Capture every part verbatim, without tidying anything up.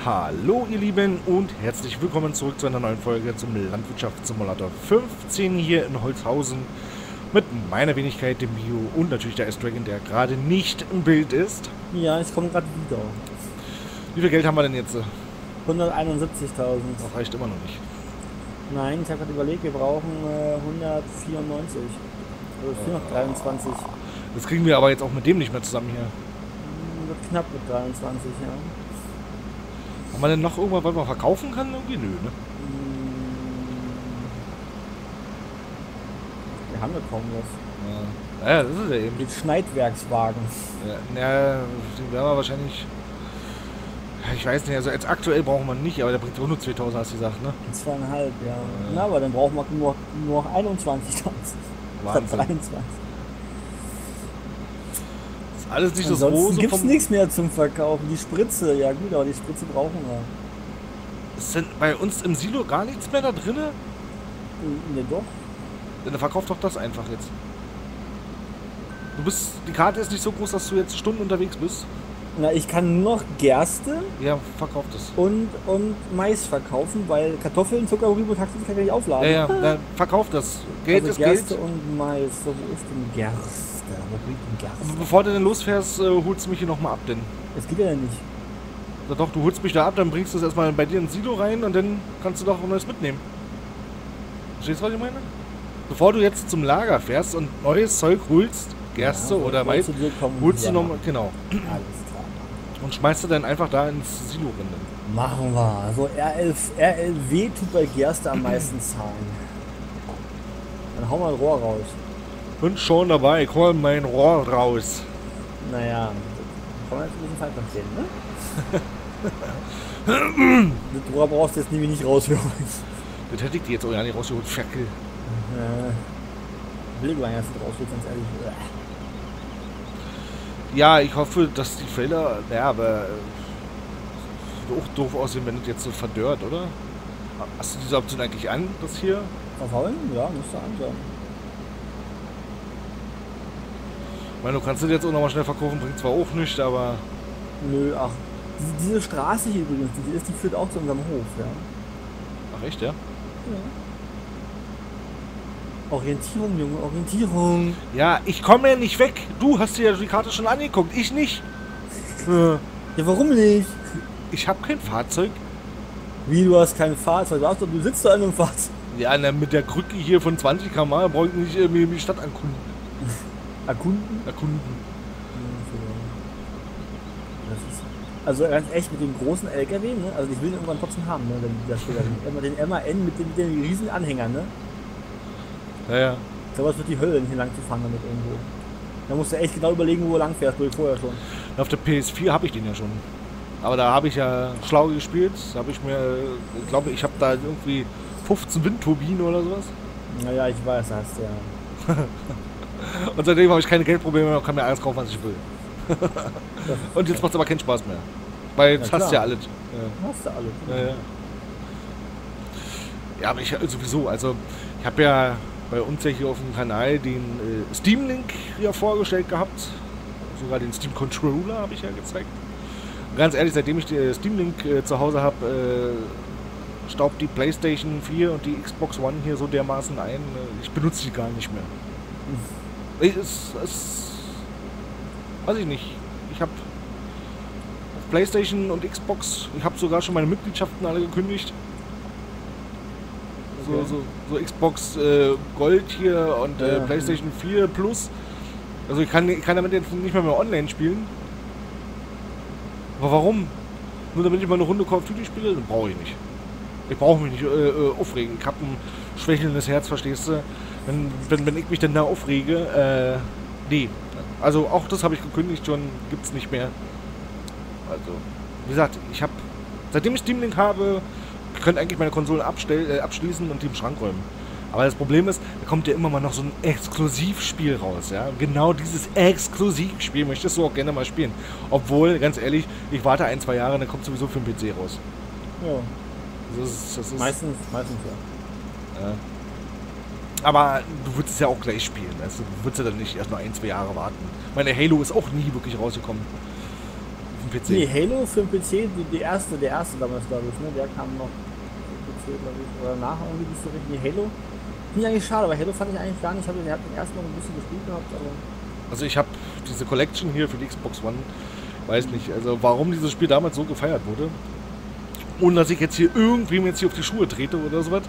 Hallo ihr Lieben und herzlich willkommen zurück zu einer neuen Folge zum Landwirtschaftssimulator fünfzehn hier in Holzhausen mit meiner Wenigkeit, dem Bio und natürlich der S-Dragon, der gerade nicht im Bild ist. Ja, ich komme gerade wieder. Wie viel Geld haben wir denn jetzt? hunderteinundsiebzigtausend. Das reicht immer noch nicht. Nein, ich habe gerade überlegt, wir brauchen äh, hundertvierundneunzig. Also vierhundertdreiundzwanzig. Das kriegen wir aber jetzt auch mit dem nicht mehr zusammen hier. Wird knapp mit dreiundzwanzig, ja. Haben wir denn noch irgendwas, was man verkaufen kann? Irgendwie nö, ne? Wir haben ja kaum was. Ja, ja, das ist ja eben. Den Schneidwerkswagen. Ja, ja, den werden wir wahrscheinlich... Ich weiß nicht, also jetzt aktuell brauchen wir nicht, aber der bringt auch nur zweitausend, hast du gesagt, ne? Zweieinhalb, ja. Ja. Na, aber dann brauchen wir nur, nur noch einundzwanzigtausend. Wahnsinn. dreiundzwanzig. Ist alles nicht das Ansonsten Rose gibt es vom... nichts mehr zum Verkaufen. Die Spritze, ja gut, aber die Spritze brauchen wir. Ist denn bei uns im Silo gar nichts mehr da drin? Ne, doch. Dann verkauf doch das einfach jetzt. Du bist... Die Karte ist nicht so groß, dass du jetzt Stunden unterwegs bist. Na, ich kann nur noch Gerste Ja, verkauf das. und, und Mais verkaufen, weil Kartoffeln, Zucker, Rübe und Haxen kann ich nicht aufladen. Ja, ja, dann verkauf das. Geld Also ist Gerste Geld. und Mais. So, wo ist denn Gerste? Wo liegt denn Gerste? Aber bevor du denn losfährst, äh, holst du mich hier nochmal ab, denn... Das geht ja nicht. Na doch, du holst mich da ab, dann bringst du es erstmal bei dir ins Silo rein und dann kannst du doch ein neues mitnehmen. Verstehst du, was ich meine? Bevor du jetzt zum Lager fährst und neues Zeug holst, Gerste Ja, oder Mais, zu dir kommen, holst ja. du nochmal, genau. Alles klar. Und schmeißt du dann einfach da ins Silo rein. Machen wir. Also R L, R L W tut bei Gerste am meisten zahlen. Dann hauen wir ein Rohr raus. Bin schon dabei, ich hol mein Rohr raus. Naja, kann man jetzt ein bisschen falsch verstehen, ne? Das Rohr brauchst du jetzt nämlich nicht rausholen. Das hätte ich dir jetzt auch ja nicht rausgeholt, Ferkel. Äh, will ich jetzt nicht rausholen, ganz ehrlich. Ja, ich hoffe, dass die Felder, naja, aber äh, wird auch doof aussehen, wenn das jetzt so verdörrt, oder? Hast du diese Option eigentlich an, das hier? Verfaulen? Ja, müsste an sein. Ich meine, du kannst das jetzt auch nochmal schnell verkaufen, bringt zwar auch nichts, aber... Nö, ach. Diese, diese Straße hier übrigens, die ist, die führt auch zu unserem Hof, ja. Ach echt, ja? Ja. Orientierung, Junge, Orientierung. Ja, ich komme ja nicht weg. Du hast dir ja die Karte schon angeguckt, ich nicht. Ja, warum nicht? Ich habe kein Fahrzeug. Wie, du hast kein Fahrzeug? Du, hast doch- du sitzt da in einem Fahrzeug. Ja, na, mit der Krücke hier von zwanzig Kilometer pro Stunde brauche ich nicht äh, mir die Stadt ankunden. Erkunden? erkunden. Das ist, also ganz echt mit dem großen L K W, ne? Also ich will den irgendwann trotzdem haben, ne? Wenn der steht da. Immer den M A N mit den, mit den riesen Anhängern, ne? Ja, ja. Ich glaube, es wird die Hölle, hier lang zu fahren damit irgendwo. Da musst du echt genau überlegen, wo du lang fährst, durch vorher schon. Auf der P S vier habe ich den ja schon. Aber da habe ich ja schlau gespielt. Da habe ich mir, ich glaube, ich habe da irgendwie fünfzehn Windturbinen oder sowas. Naja, ich weiß, das hast du ja. Und seitdem habe ich keine Geldprobleme mehr und kann mir alles kaufen, was ich will. Und jetzt macht es aber keinen Spaß mehr. Weil jetzt Ja, hast du ja klar. alles. Ja. Hast du alles. Ja, ja. Ja, aber ich sowieso, also ich habe ja bei uns ja hier auf dem Kanal den äh, Steam Link ja vorgestellt gehabt. Sogar den Steam Controller habe ich ja gezeigt. Und ganz ehrlich, seitdem ich den Steam Link äh, zu Hause habe, äh, staubt die PlayStation vier und die Xbox One hier so dermaßen ein. Äh, ich benutze die gar nicht mehr. Ich, es, es, weiß ich nicht. Ich habe auf PlayStation und Xbox, ich habe sogar schon meine Mitgliedschaften alle gekündigt. So, Okay. so, so Xbox äh, Gold hier und äh, Ja. PlayStation vier Plus. Also ich kann, ich kann damit jetzt nicht mehr, mehr online spielen. Aber warum? Nur damit ich mal eine Runde Call of Duty spiele? Dann brauche ich nicht. Ich brauche mich nicht äh, äh, aufregen. Ich habe ein schwächelndes Herz, verstehst du? Wenn, wenn, wenn ich mich dann da aufrege, äh, nee. Also auch das habe ich gekündigt schon, gibt's nicht mehr. Also, wie gesagt, ich habe, seitdem ich Steam Link habe, ich könnte eigentlich meine Konsolen abstell, äh, abschließen und die im Schrank räumen. Aber das Problem ist, da kommt ja immer mal noch so ein Exklusivspiel raus, ja. Und genau dieses Exklusivspiel möchtest du auch gerne mal spielen. Obwohl, ganz ehrlich, ich warte ein, zwei Jahre, dann kommt sowieso für den P C raus. Ja. Das ist, das ist, Meistens, meistens ja. ja. Aber du würdest es ja auch gleich spielen, weißt du? Du würdest ja dann nicht erst mal ein, zwei Jahre warten. Meine Halo ist auch nie wirklich rausgekommen. dem P C. Nee, Halo für den P C, die, die erste, der erste damals, glaube ich, ne? Der kam noch P C, glaube ich, oder nachher irgendwie nicht so richtig. Nee, Halo. Finde ich eigentlich schade, aber Halo fand ich eigentlich gar nicht. Ich habe den, hab den ersten noch ein bisschen gespielt gehabt, aber. Also ich habe diese Collection hier für die Xbox One, weiß nicht, also warum dieses Spiel damals so gefeiert wurde. Ohne dass ich jetzt hier irgendwem jetzt hier auf die Schuhe trete oder sowas.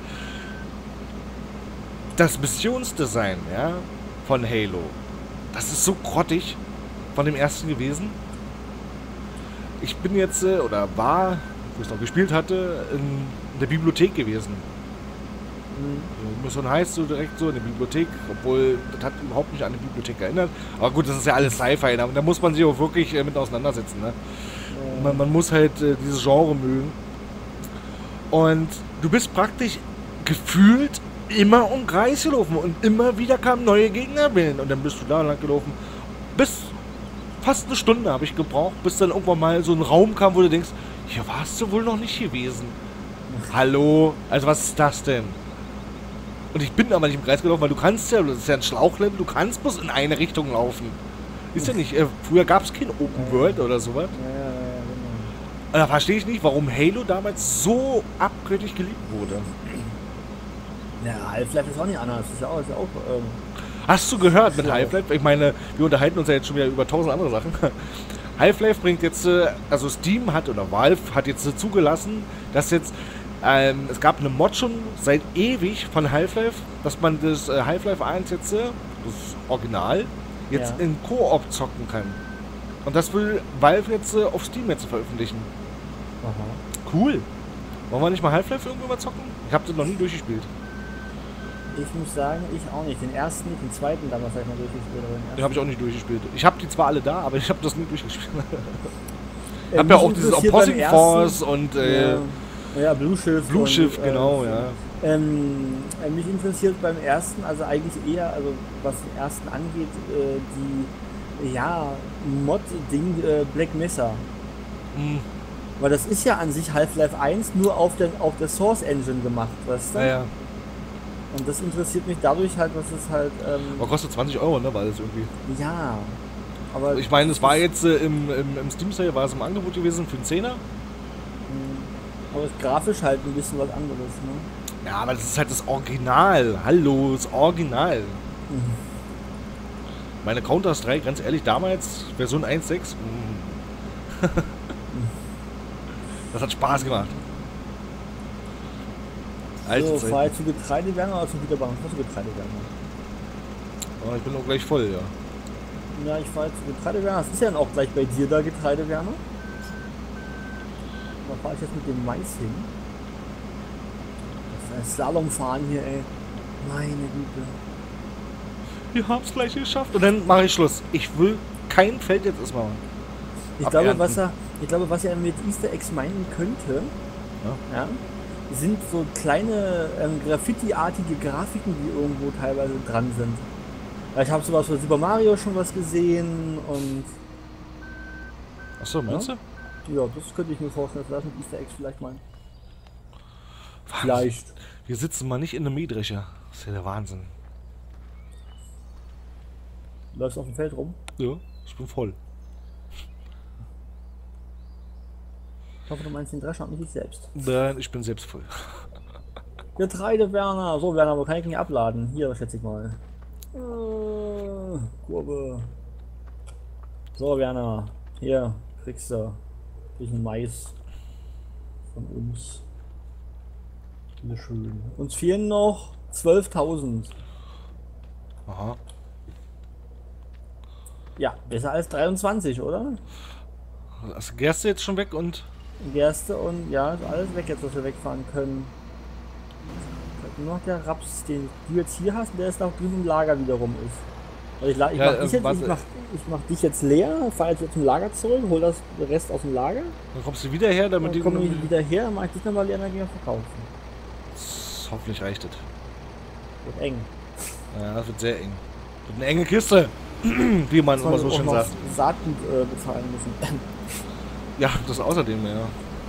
Das Missionsdesign, ja, von Halo, das ist so grottig von dem ersten gewesen. Ich bin jetzt, äh, oder war, wo ich es noch gespielt hatte, in der Bibliothek gewesen. Mhm. Mission heißt so direkt so in der Bibliothek, obwohl das hat überhaupt nicht an die Bibliothek erinnert. Aber gut, das ist ja alles Sci-Fi, da, da muss man sich auch wirklich äh, mit auseinandersetzen. Ne? Mhm. Man, man muss halt äh, dieses Genre mögen. Und du bist praktisch gefühlt immer um Kreis gelaufen und immer wieder kamen neue Gegner wählen und dann bist du da lang gelaufen. Bis fast eine Stunde habe ich gebraucht, bis dann irgendwann mal so ein Raum kam, wo du denkst, hier warst du wohl noch nicht gewesen. Hallo? Also was ist das denn? Und ich bin aber nicht im Kreis gelaufen, weil du kannst ja, das ist ja ein Schlauchlevel, du kannst bloß in eine Richtung laufen. Ist ja nicht, äh, früher gab es kein Open World oder sowas. Ja, ja, ja, genau. Und da verstehe ich nicht, warum Halo damals so abgründig geliebt wurde. Ja, Half-Life ist auch nicht anders. Das ist ja auch, ist ja auch ähm, Hast du gehört mit schlau. Half-Life? Ich meine, wir unterhalten uns ja jetzt schon wieder über tausend andere Sachen. Half-Life bringt jetzt, äh, also Steam hat oder Valve hat jetzt äh, zugelassen, dass jetzt, ähm, es gab eine Mod schon seit ewig von Half-Life, dass man das äh, Half-Life eins jetzt, äh, das Original, jetzt Ja. in Koop zocken kann. Und das will Valve jetzt äh, auf Steam jetzt veröffentlichen. aha. Cool. Wollen wir nicht mal Half-Life irgendwo mal zocken? Ich habe das noch nie durchgespielt. Ich muss sagen, ich auch nicht. Den ersten nicht, den zweiten damals habe ich mal durchgespielt. Aber den Den ersten. habe ich auch nicht durchgespielt. Ich habe die zwar alle da, aber ich habe das nie durchgespielt. Ich Äh, habe ja mich auch dieses interessiert Opposing beim Force und äh, Ja, ja, Blue Shift. Blue und, Shift, äh, genau, ja. Ähm, äh, mich interessiert beim ersten, also eigentlich eher, also was den ersten angeht, äh, die, ja, Mod-Ding äh, Black Mesa. Hm, Weil das ist ja an sich Half-Life eins nur auf der, auf der Source Engine gemacht, weißt du? ja, ja. Und das interessiert mich dadurch halt, was es halt, ähm, Aber kostet zwanzig Euro, ne, war das irgendwie. ja. Aber Ich meine, es war jetzt äh, im, im, im Steam Sale, war es im Angebot gewesen für einen Zehner. mh, aber es ist grafisch halt ein bisschen was anderes, ne? Ja, aber das ist halt das Original. Hallo, das Original. Mhm. Meine Counter-Strike, ganz ehrlich, damals, Version eins Punkt sechs, mm. Das hat Spaß gemacht. Alte So, Zeit. fahr ich zu Getreidewerner oder zum Güterbahnhof? Ich fahr zu Getreidewerner. Oh, ich bin auch gleich voll, ja. Ja, ich fahre jetzt zu Getreidewerner. Das ist ja dann auch gleich bei dir da, Getreidewerner. Da fahre ich jetzt mit dem Mais hin. Das ist ein Slalomfahren hier, ey. Meine Güte. Wir haben es gleich geschafft. Und dann mache ich Schluss. Ich will kein Feld jetzt erstmal machen. Ich glaube, Abernten. was er, ich glaube, was er mit Easter Eggs meinen könnte, Ja. ja, sind so kleine ähm, Graffiti-artige Grafiken, die irgendwo teilweise dran sind. Ja, ich habe sowas für Super Mario schon was gesehen und Achso, meinst Ja. du? ja, das könnte ich mir vorstellen, dass das mit Easter Eggs vielleicht mal. Vielleicht. Wir sitzen mal nicht in einem Mähdrescher. Das ist ja der Wahnsinn. Läufst auf dem Feld rum. Ja, ich bin voll. Ich hoffe, du meinst den Drescher und nicht dich selbst. Nein, ich bin selbst voll. Getreide, Werner. So, Werner, wo kann ich ihn abladen? Hier, schätze ich mal. Äh, Kurve. So, Werner. Hier, kriegst du bisschen Mais von uns. Bitte schön. Uns fehlen noch zwölftausend. Aha. Ja, besser als dreiundzwanzig, oder? Ist Gerste jetzt schon weg und. Gerste und ja, ist alles weg jetzt, was wir wegfahren können. Nur noch der Raps, den du jetzt hier hast, der ist noch drüben im Lager wiederum ist. Also ich, la- ich, Ja, mach äh, dich jetzt, warte. ich, mach, ich mach dich jetzt leer, fahr jetzt zum Lager zurück, hol das Rest aus dem Lager, Dann kommst du wieder her, damit dann die. komme ich wieder her, dann mach ich dich nochmal leer und dann gehen wir verkaufen. Hoffentlich reicht es. Wird eng. Ja, das wird sehr eng. Wird eine enge Kiste. Wie man immer so auch schön noch sagt. Saatgut äh, bezahlen müssen. Ja, das außerdem, ja.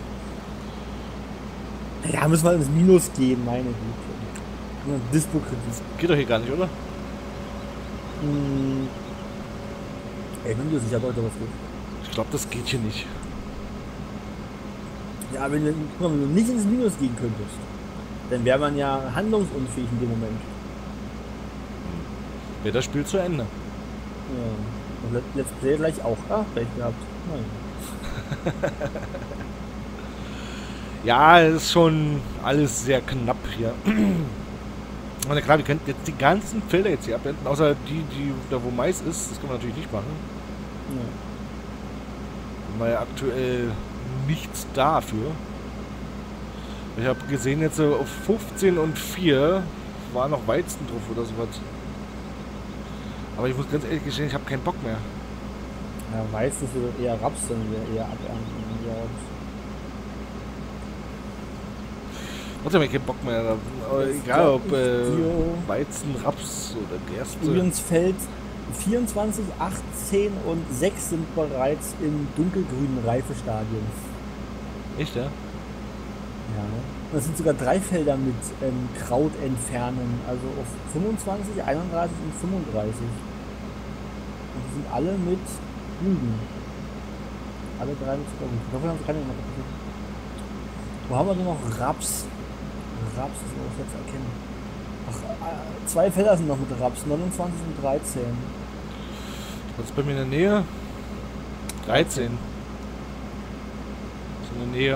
Ja, müssen wir ins Minus gehen, meine Güte. Ja, Dispo-Kredit. Geht doch hier gar nicht, oder? Hm. Ey, ich bin mir sicher, Leute, was geht. Ich glaube, das geht hier nicht. Ja, wenn du, guck mal, wenn du nicht ins Minus gehen könntest, dann wäre man ja handlungsunfähig in dem Moment. Wäre das Spiel zu Ende. Ja. Und Let- Let's Play gleich auch. Ah, recht gehabt. Nein. Ja, es ist schon alles sehr knapp hier. Und ja klar, wir könnten jetzt die ganzen Felder jetzt hier abwenden, außer die, die da wo Mais ist. Das können wir natürlich nicht machen. Ja. Weil aktuell nichts dafür. Ich habe gesehen, jetzt so auf fünfzehn und vier war noch Weizen drauf oder sowas. Aber ich muss ganz ehrlich gestehen, ich habe keinen Bock mehr. Ja, Weizen ist eher Raps, dann wir eher abernten. Ja. Trotzdem habe ich keinen Bock mehr. Aber Das egal glaub ob ich äh, dir. Weizen, Raps oder Gerste. Übrigens fällt vierundzwanzig, achtzehn und sechs sind bereits im dunkelgrünen Reifestadium. Echt, ja? Ja. Das sind sogar drei Felder mit ähm, Kraut entfernen, also auf fünfundzwanzig, einunddreißig und fünfunddreißig. Und die sind alle mit Rüben. Alle drei mit Rüben. Ich hoffe, wir haben keine mehr. Wo haben wir denn noch Raps? Raps ist auch jetzt erkennen. Ach, äh, zwei Felder sind noch mit Raps, neunundzwanzig und dreizehn. Was ist bei mir in der Nähe? dreizehn. Ist in der Nähe.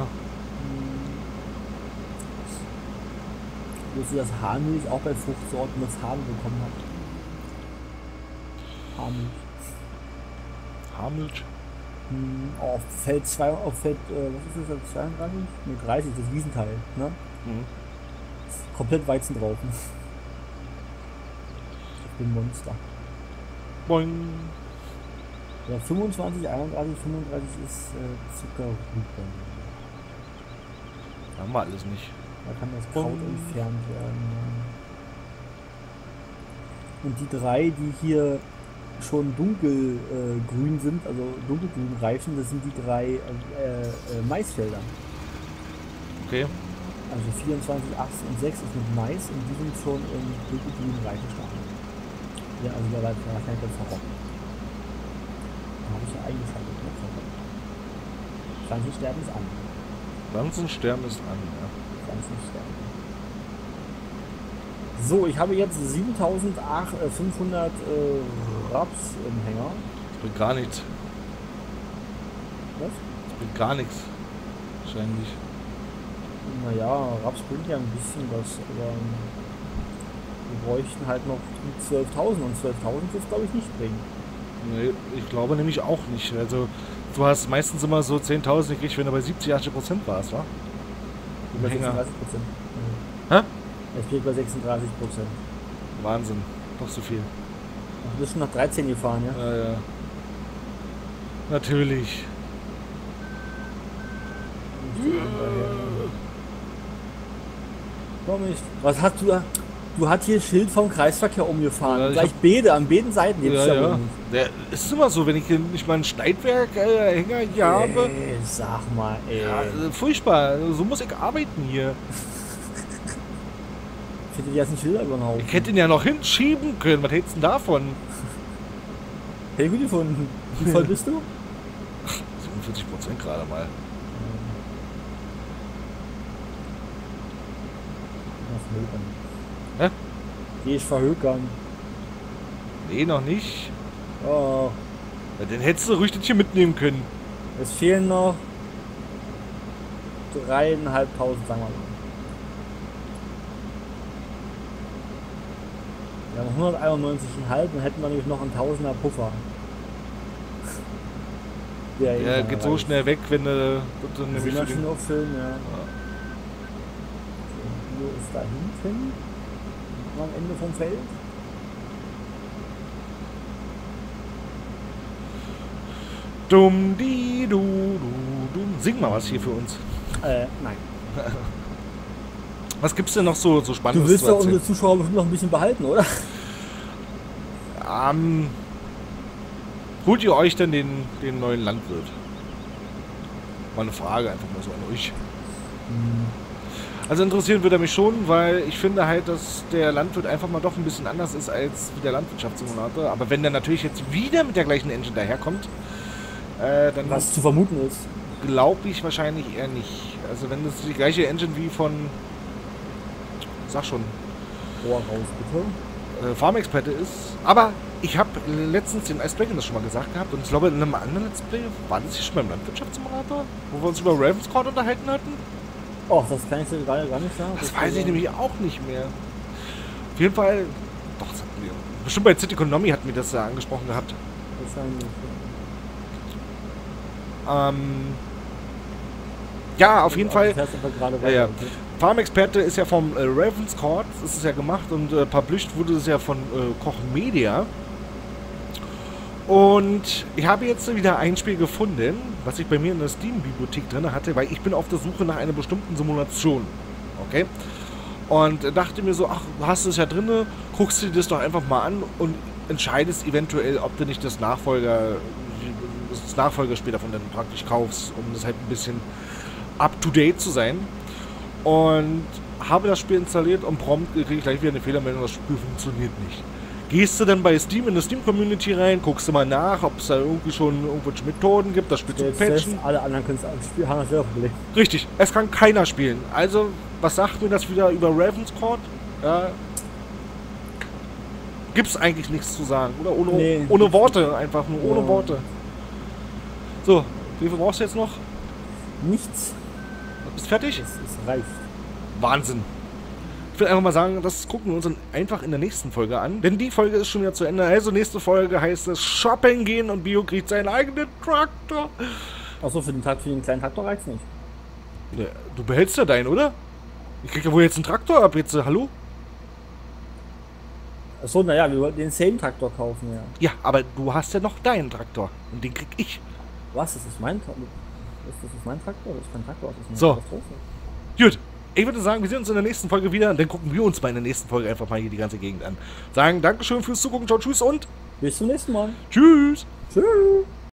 Wusstest du, dass Haarmilch auch bei Fruchtsorten das Haben bekommen hat? Haarmilch. Haarmilch? Hm, auf Feld zwei, auf Feld, äh, was ist das, zweiunddreißig? Ne, dreißig, das Wiesenteil, ne? Mhm. Komplett Weizen drauf. Ich bin Monster. Boing. Ja, fünfundzwanzig, einunddreißig, fünfunddreißig ist äh, Zuckerrüben. Haben wir alles nicht. Da kann das Kraut entfernt werden. Ja. Und die drei, die hier schon dunkelgrün äh, grün sind, also dunkelgrün reifen, das sind die drei äh, äh, Maisfelder. Okay. Also vierundzwanzig, achtzehn und sechs ist mit Mais und die sind schon im dunkelgrünen Reifestadium. Ja, also da war wahrscheinlich das verrockt. Da habe ich ja eingeschaltet. Ne? Pflanzensterben ist an. Pflanzensterben ist an, ja. Pflanzensterben. So, ich habe jetzt siebentausendfünfhundert äh, Raps im Hänger. Das bringt gar nichts. Was? Das bringt gar nichts. Wahrscheinlich. Naja, Raps bringt ja ein bisschen was, aber ähm, wir bräuchten halt noch zwölftausend und zwölftausend wird es glaube ich nicht bringen. Nee, ich glaube nämlich auch nicht. Also du hast meistens immer so zehntausend gekriegt, wenn du bei siebzig, achtzig Prozent warst, wa? Im Hänger. sechsunddreißig Prozent. Hä? Es liegt bei sechsunddreißig Prozent. Wahnsinn. Doch so viel. Du bist schon nach dreizehn gefahren, ja? Ja, ja. Natürlich. Komm ich. Was hast du da? Du hast hier Schild vom Kreisverkehr umgefahren. Ja, ich Gleich hab- Beede an beiden Seiten. Gibt's Ja, ja, ja. wohl nicht. Der ist immer so, wenn ich hier nicht mal ein Schneidwerk-Hänger hier habe. Ey, sag mal, ey. Ja, äh, furchtbar. So muss ich arbeiten hier. Ich hätte dir jetzt einen Schilder über den Haufen. Ich hätte ihn ja noch hinschieben können. Was hältst du denn davon? Hey, gut gefunden. Wie voll bist du? siebenundvierzig Prozent gerade mal. Hä? Geh ich verhökern. Nee, noch nicht. Oh, Ja, den hättest du ruhig das hier mitnehmen können. es fehlen noch dreieinhalbtausend, sagen wir mal. Wir haben hunderteinundneunzig Komma fünf, dann hätten wir nämlich noch einen Tausender Puffer. Der Der geht so schnell weg, wenn du das dann nämlich für den, Maschine auffüllen, ja. Hier ist da hinten am Ende vom Feld. Dumm, die, du, du, dumm. Sing mal was hier für uns. Äh, nein. Was gibt's denn noch so, so Spannendes Du willst zu doch erzählen? unsere Zuschauer bestimmt noch ein bisschen behalten, oder? Ähm, holt ihr euch denn den, den neuen Landwirt? Mal eine Frage einfach mal so an euch. Also interessieren würde er mich schon, weil ich finde halt, dass der Landwirt einfach mal doch ein bisschen anders ist als wie der Landwirtschaftssimulator. Aber wenn der natürlich jetzt wieder mit der gleichen Engine daherkommt, äh, dann... Was zu vermuten ist. glaube ich wahrscheinlich eher nicht. Also wenn das die gleiche Engine wie von, sag schon, Rohr raus, bitte. äh, Farm-Experte ist. Aber ich habe letztens den Ice Dragon das schon mal gesagt gehabt und ich glaube in einem anderen Let's Play, war das hier schon beim Landwirtschaftssimulator, wo wir uns über Ravenscourt unterhalten hatten? Oh, das kann ich dir gerade gar nicht sagen. Das, Das weiß ich so- nämlich auch nicht mehr. Auf jeden Fall, doch, das hatten wir. Bestimmt bei City Economy hatten wir das ja angesprochen gehabt. Wahrscheinlich. Ähm, ja, auf jeden Aber Fall. du fährst einfach gerade Ja, ja. weiter. Farm-Experte ist ja vom äh, Ravenscourt, das ist ja gemacht und äh, published wurde es ja von äh, Koch Media. Und ich habe jetzt wieder ein Spiel gefunden, was ich bei mir in der Steam-Bibliothek drin hatte, weil ich bin auf der Suche nach einer bestimmten Simulation. Okay? Und dachte mir so, ach, du hast es ja drin, guckst dir das doch einfach mal an und entscheidest eventuell, ob du nicht das Nachfolger, das Nachfolgerspiel davon dann praktisch kaufst, um das halt ein bisschen up-to-date zu sein. Und habe das Spiel installiert und prompt kriege ich gleich wieder eine Fehlermeldung, das Spiel funktioniert nicht. Gehst du dann bei Steam in die Steam-Community rein, guckst du mal nach, ob es da irgendwie schon irgendwelche Methoden gibt, das Spiel zu Jetzt patchen. selbst alle anderen können es spielen, haben das selber Problem. Richtig, es kann keiner spielen. Also, was sagt mir das wieder über Ravenscourt? Ja, gibt's eigentlich nichts zu sagen, oder? Ohne, Nee. ohne Worte, einfach nur ohne Ja. Worte. So, wie viel brauchst du jetzt noch? Nichts. Bist fertig? Es, es reicht. Wahnsinn. Ich will einfach mal sagen, das gucken wir uns dann einfach in der nächsten Folge an. Denn die Folge ist schon wieder zu Ende. Also nächste Folge heißt es Shopping gehen und Bio kriegt seinen eigenen Traktor. Achso, für den Tag, für den kleinen Traktor reicht's nicht. Ja, du behältst ja deinen, oder? Ich krieg ja wohl jetzt einen Traktor ab jetzt. Hallo? Achso, naja, wir wollten den Same-Traktor kaufen, ja. Ja, aber du hast ja noch deinen Traktor. Und den krieg ich. Was? Das ist mein Traktor? Das ist mein Traktor? Das ist kein Traktor, das ist eine So. Katastrophe. Gut. Ich würde sagen, wir sehen uns in der nächsten Folge wieder. Und dann gucken wir uns mal in der nächsten Folge einfach mal hier die ganze Gegend an. Sagen Dankeschön fürs Zugucken. Ciao, tschüss und Bis zum nächsten Mal. tschüss. Tschüss.